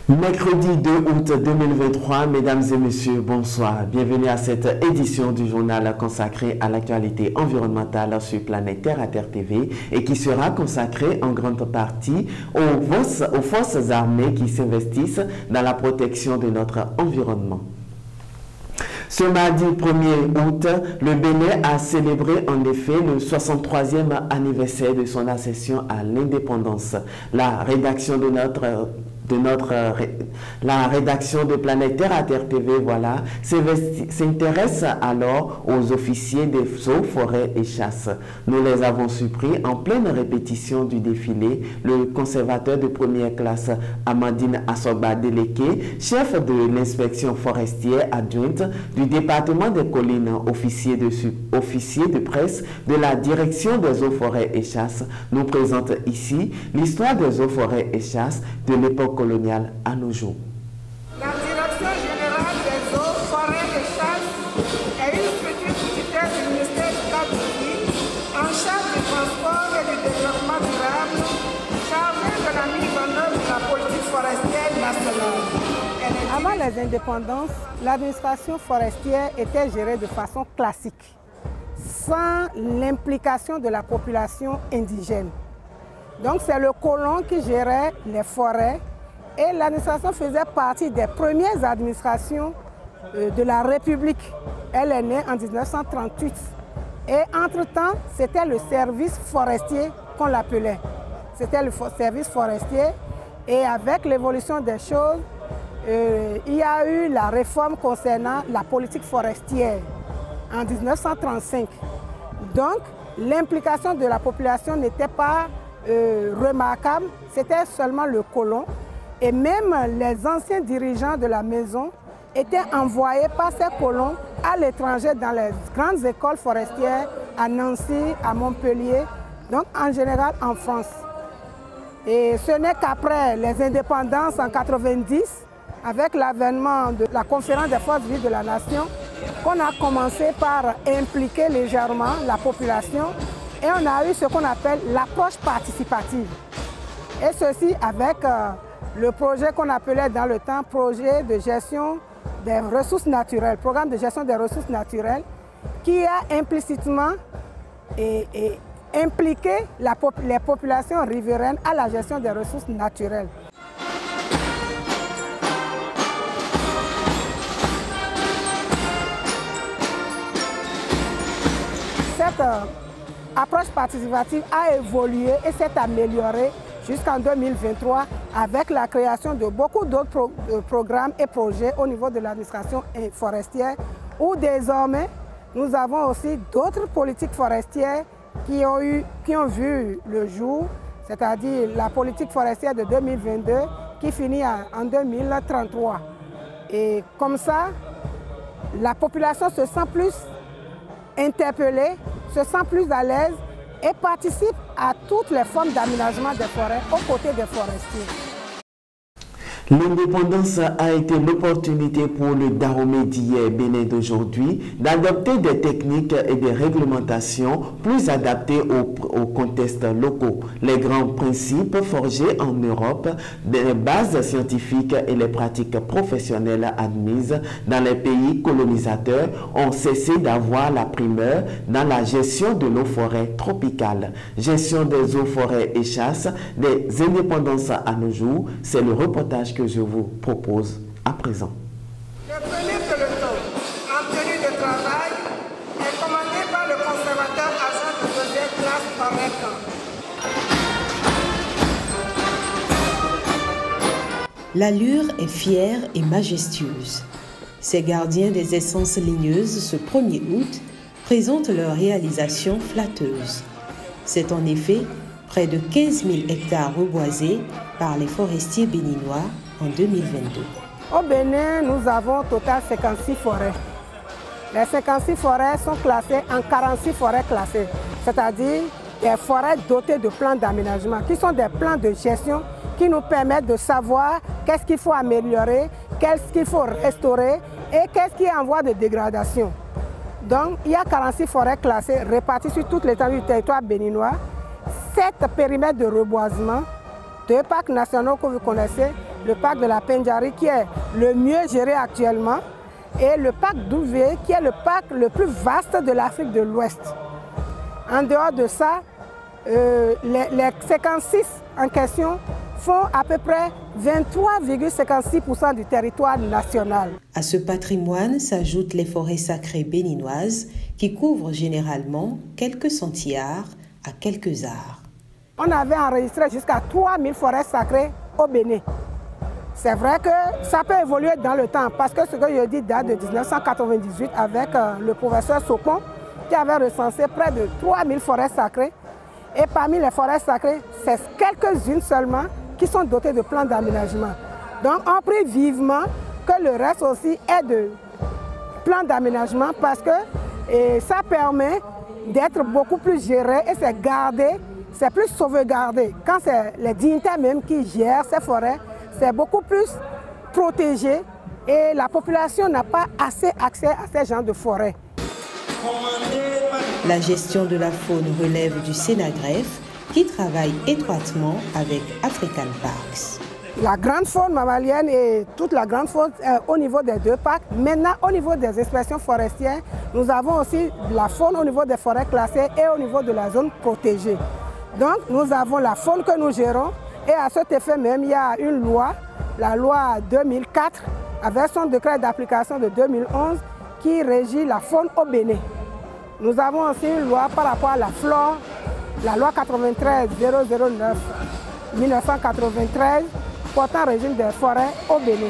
Mercredi 2 août 2023, mesdames et messieurs, bonsoir. Bienvenue à cette édition du journal consacré à l'actualité environnementale sur Planète Terre à Terre TV et qui sera consacré en grande partie aux forces armées qui s'investissent dans la protection de notre environnement. Ce mardi 1er août, le Bénin a célébré en effet le 63e anniversaire de son accession à l'indépendance. La rédaction de Planète Terre à Terre TV, voilà, s'intéresse alors aux officiers des eaux, forêts et chasses. Nous les avons surpris en pleine répétition du défilé. Le conservateur de première classe, Amandine Assoba Deleke, chef de l'inspection forestière adjointe du département des collines, officier de presse de la direction des eaux, forêts et chasses, nous présente ici l'histoire des eaux, forêts et chasses de l'époque coloniale à nos jours. La Direction générale des eaux, forêts et chasses est une structure budgétaire du ministère du cadre de vie en charge du transport et du développement durable, chargée de la mise en œuvre de la politique forestière nationale. Avant les indépendances, l'administration forestière était gérée de façon classique, sans l'implication de la population indigène. Donc c'est le colon qui gérait les forêts et l'administration faisait partie des premières administrations de la République. Elle est née en 1938. Et entre-temps, c'était le service forestier qu'on l'appelait. C'était le service forestier et avec l'évolution des choses, il y a eu la réforme concernant la politique forestière en 1935. Donc l'implication de la population n'était pas remarquable, c'était seulement le colon. Et même les anciens dirigeants de la maison étaient envoyés par ces colons à l'étranger dans les grandes écoles forestières à Nancy, à Montpellier, donc en général en France. Et ce n'est qu'après les indépendances en 1990, avec l'avènement de la conférence des forces vives de la nation, qu'on a commencé par impliquer légèrement la population et on a eu ce qu'on appelle l'approche participative. Et ceci avec le projet qu'on appelait dans le temps projet de gestion des ressources naturelles, programme de gestion des ressources naturelles, qui a implicitement impliqué les populations riveraines à la gestion des ressources naturelles. Cette approche participative a évolué et s'est améliorée jusqu'en 2023 avec la création de beaucoup d'autres programmes et projets au niveau de l'administration forestière où désormais nous avons aussi d'autres politiques forestières qui ont vu le jour, c'est-à-dire la politique forestière de 2022 qui finit en 2033. Et comme ça, la population se sent plus interpellée, se sent plus à l'aise et participe à toutes les formes d'aménagement des forêts aux côtés des forestiers. L'indépendance a été l'opportunité pour le Dahomey d'hier, Bénin d'aujourd'hui, d'adopter des techniques et des réglementations plus adaptées aux contextes locaux. Les grands principes forgés en Europe, des bases scientifiques et les pratiques professionnelles admises dans les pays colonisateurs ont cessé d'avoir la primeur dans la gestion de nos forêts tropicales. Gestion des eaux, forêts et chasses, des indépendances à nos jours, c'est le reportage que je vous propose à présent. Le premier peloton en tenue de travail est commandé par le conservateur agent de deuxième classe Parec. L'allure est fière et majestueuse. Ces gardiens des essences ligneuses, ce 1er août, présentent leur réalisation flatteuse. C'est en effet près de 15 000 hectares reboisés par les forestiers béninois en 2022. Au Bénin, nous avons au total 56 forêts. Les 56 forêts sont classées en 46 forêts classées, c'est-à-dire des forêts dotées de plans d'aménagement, qui sont des plans de gestion qui nous permettent de savoir qu'est-ce qu'il faut améliorer, qu'est-ce qu'il faut restaurer et qu'est-ce qui est en voie de dégradation. Donc, il y a 46 forêts classées réparties sur toute l'étendue du territoire béninois, 7 périmètres de reboisement, 2 parcs nationaux que vous connaissez, le parc de la Pendjari qui est le mieux géré actuellement, et le parc d'Ouvé qui est le parc le plus vaste de l'Afrique de l'Ouest. En dehors de ça, les 56 en question font à peu près 23,56% du territoire national. À ce patrimoine s'ajoutent les forêts sacrées béninoises qui couvrent généralement quelques centillards à quelques arts. On avait enregistré jusqu'à 3000 forêts sacrées au Bénin. C'est vrai que ça peut évoluer dans le temps parce que ce que je dis date de 1998 avec le professeur Sopon qui avait recensé près de 3000 forêts sacrées. Et parmi les forêts sacrées, c'est quelques-unes seulement qui sont dotées de plans d'aménagement. Donc on prie vivement que le reste aussi ait de plans d'aménagement parce que ça permet d'être beaucoup plus géré et c'est gardé, c'est plus sauvegardé. Quand c'est les dignitaires même qui gèrent ces forêts, c'est beaucoup plus protégé et la population n'a pas assez accès à ces genres de forêts. La gestion de la faune relève du Sénagreffe qui travaille étroitement avec African Parks. La grande faune mammalienne et toute la grande faune au niveau des deux parcs. Maintenant, au niveau des expressions forestières, nous avons aussi la faune au niveau des forêts classées et au niveau de la zone protégée. Donc, nous avons la faune que nous gérons et à cet effet même, il y a une loi, la loi 2004, avec son décret d'application de 2011, qui régit la faune au Bénin. Nous avons aussi une loi par rapport à la flore, la loi 93-009-1993, portant régime des forêts au Bénin.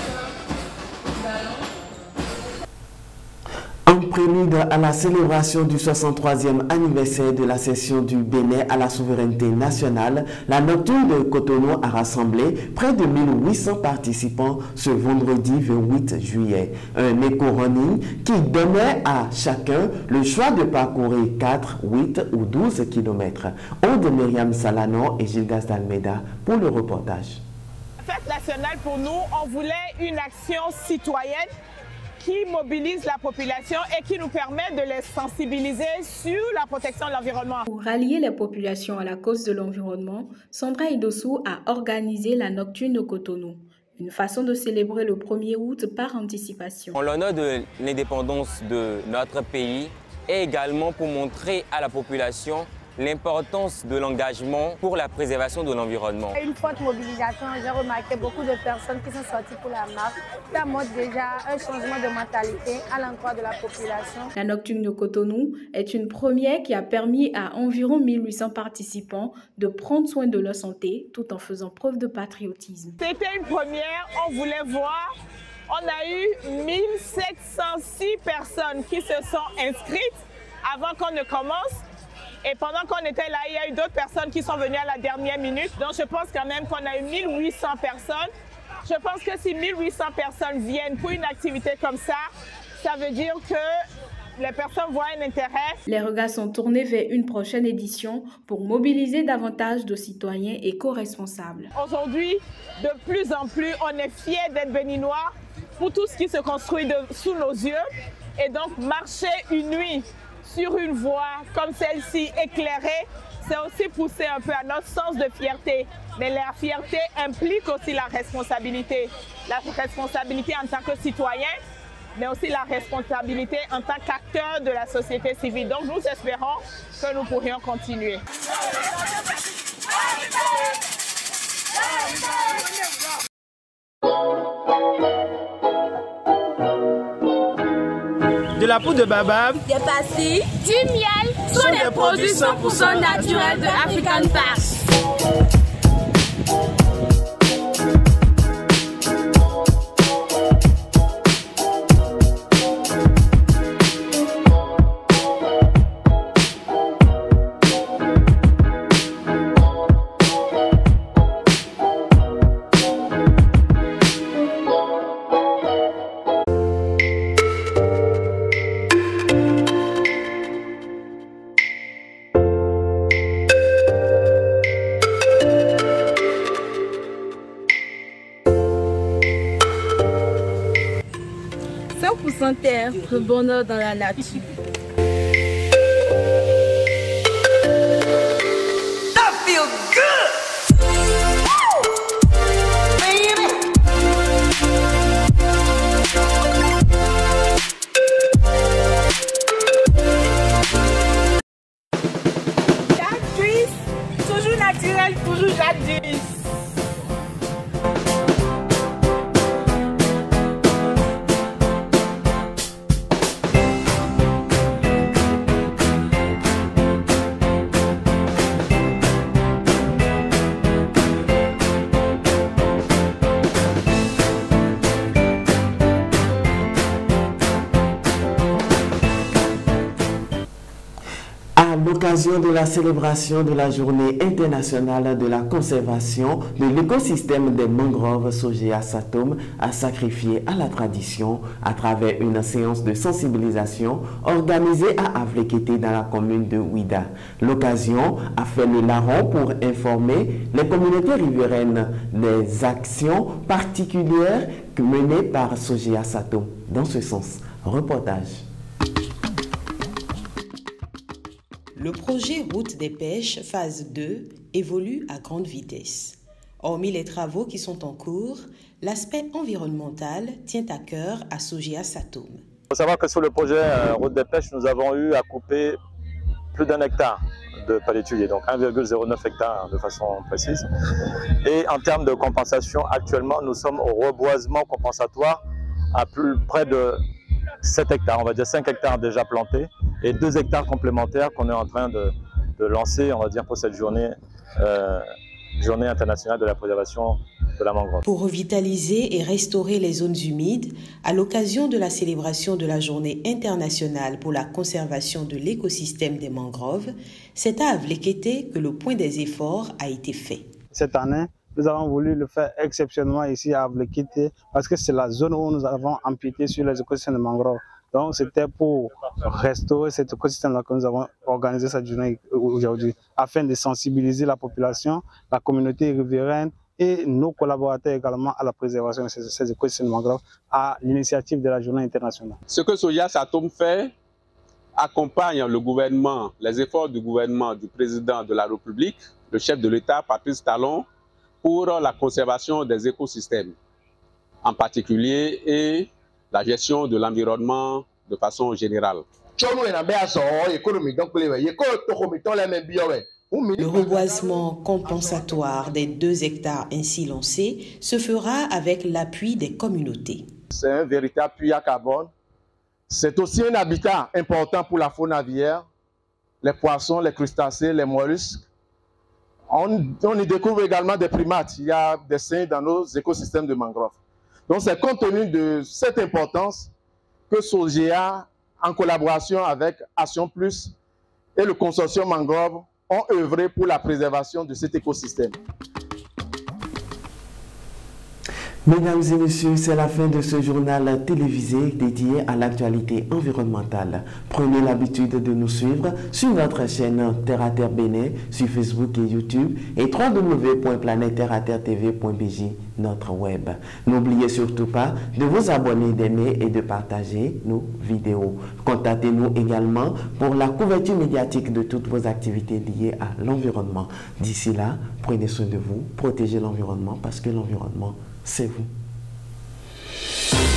En prélude à la célébration du 63e anniversaire de l'accession du Bénin à la souveraineté nationale, la Nocturne de Cotonou a rassemblé près de 1800 participants ce vendredi 28 juillet. Un éco-running qui donnait à chacun le choix de parcourir 4, 8 ou 12 km. Aude Myriam Salano et Gilgas d'Almeida pour le reportage. La fête nationale, pour nous, on voulait une action citoyenne qui mobilise la population et qui nous permet de les sensibiliser sur la protection de l'environnement. Pour rallier les populations à la cause de l'environnement, Sandra Idossou a organisé la Nocturne de Cotonou, une façon de célébrer le 1er août par anticipation. En l'honneur de l'indépendance de notre pays et également pour montrer à la population l'importance de l'engagement pour la préservation de l'environnement. Une forte mobilisation, j'ai remarqué beaucoup de personnes qui sont sorties pour la marche. Ça montre déjà un changement de mentalité à l'endroit de la population. La Nocturne de Cotonou est une première qui a permis à environ 1800 participants de prendre soin de leur santé tout en faisant preuve de patriotisme. C'était une première, on voulait voir. On a eu 1706 personnes qui se sont inscrites avant qu'on ne commence. Et pendant qu'on était là, il y a eu d'autres personnes qui sont venues à la dernière minute. Donc je pense quand même qu'on a eu 1800 personnes. Je pense que si 1800 personnes viennent pour une activité comme ça, ça veut dire que les personnes voient un intérêt. Les regards sont tournés vers une prochaine édition pour mobiliser davantage de citoyens éco-responsables. Aujourd'hui, de plus en plus, on est fiers d'être béninois pour tout ce qui se construit sous nos yeux. Et donc marcher une nuit sur une voie comme celle-ci éclairée, c'est aussi pousser un peu à notre sens de fierté. Mais la fierté implique aussi la responsabilité. La responsabilité en tant que citoyen, mais aussi la responsabilité en tant qu'acteur de la société civile. Donc nous espérons que nous pourrions continuer. De la poudre de baobab, des pastilles, du miel, sont des produits 100% naturels de African Parks. Terre, le bonheur dans la nature. That feels good! Baby! l'occasion de la célébration de la Journée internationale de la conservation de l'écosystème des mangroves, Sogea Satom a sacrifié à la tradition à travers une séance de sensibilisation organisée à Avlekete dans la commune de Ouida. L'occasion a fait le larron pour informer les communautés riveraines des actions particulières menées par Sogea Satom. Dans ce sens, reportage. Le projet Route des pêches, phase 2, évolue à grande vitesse. Hormis les travaux qui sont en cours, l'aspect environnemental tient à cœur à Sogea Satom. Il faut savoir que sur le projet Route des pêches, nous avons eu à couper plus d'1 hectare de palétuvier, donc 1,09 hectare de façon précise. Et en termes de compensation, actuellement, nous sommes au reboisement compensatoire à près de 7 hectares, on va dire 5 hectares déjà plantés et 2 hectares complémentaires qu'on est en train de lancer, on va dire, pour cette journée internationale de la préservation de la mangrove. Pour revitaliser et restaurer les zones humides, à l'occasion de la célébration de la Journée internationale pour la conservation de l'écosystème des mangroves, c'est à Avlekete que le point des efforts a été fait. Cette année, nous avons voulu le faire exceptionnellement ici à Avlekete parce que c'est la zone où nous avons empiété sur les écosystèmes de mangroves. Donc c'était pour restaurer cet écosystème-là que nous avons organisé cette journée aujourd'hui, afin de sensibiliser la population, la communauté riveraine et nos collaborateurs également à la préservation de ces écosystèmes de mangroves à l'initiative de la journée internationale. Ce que Sogea Satom fait accompagne le gouvernement, les efforts du gouvernement du président de la République, le chef de l'État, Patrice Talon, pour la conservation des écosystèmes, en particulier, et la gestion de l'environnement de façon générale. Le reboisement compensatoire des 2 hectares ainsi lancés se fera avec l'appui des communautés. C'est un véritable puits à carbone. C'est aussi un habitat important pour la faune aviaire, les poissons, les crustacés, les mollusques. On y découvre également des primates. Il y a des singes dans nos écosystèmes de mangroves. Donc c'est compte tenu de cette importance que Sogea, en collaboration avec Action Plus et le consortium mangrove, ont œuvré pour la préservation de cet écosystème. Mesdames et messieurs, c'est la fin de ce journal télévisé dédié à l'actualité environnementale. Prenez l'habitude de nous suivre sur notre chaîne Terre à Terre Bénin, sur Facebook et YouTube, et www.planetterreaterretv.bj, notre web. N'oubliez surtout pas de vous abonner, d'aimer et de partager nos vidéos. Contactez-nous également pour la couverture médiatique de toutes vos activités liées à l'environnement. D'ici là, prenez soin de vous, protégez l'environnement parce que l'environnement, c'est vous.